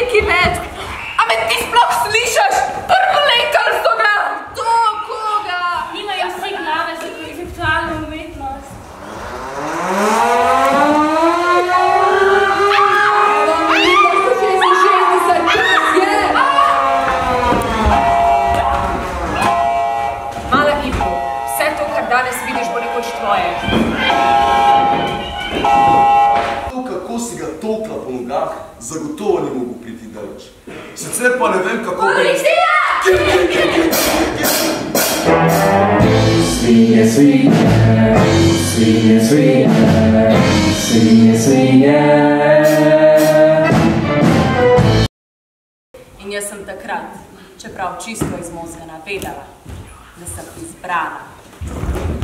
nekaj več. A me ti sploh slišaš? Prvlekal so ga! To koga? Nimajo vsi glave za konceptualno umetnost. Mala Ivo, vse to, kar danes vidiš, bo nekoč tvoje. To, kako si ga tolkla po nogah, zagotovo ni mogo priti daleč. Sicer pa ne vem, kako... Policija! Svinje, svinje, svinje, svinje, svinje, svinje. In jaz sem takrat, čeprav čisto izmozgana, vedela, da sem izbrana.